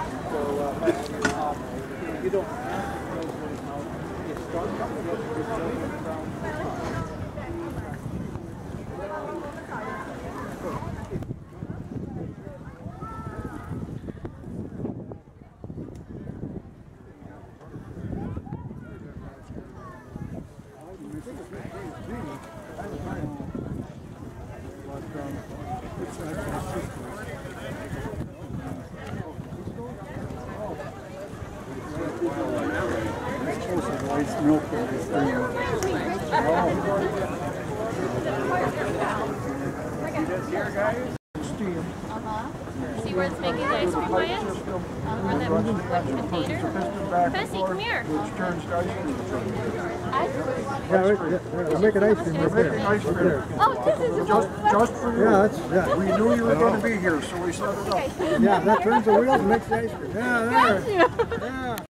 You don't have to know how it starts to get milk in this thing. Steam. See where it's making the ice cream by it? Or that container? Bessie, come here. Which turns to ice Yeah, we're making ice cream right there. ice cream. Oh, this is Just for you. Yeah, that's, We knew you were going to be here, so we set it up. yeah, that turns the wheels and makes the ice cream. Yeah, there. Got you. Yeah.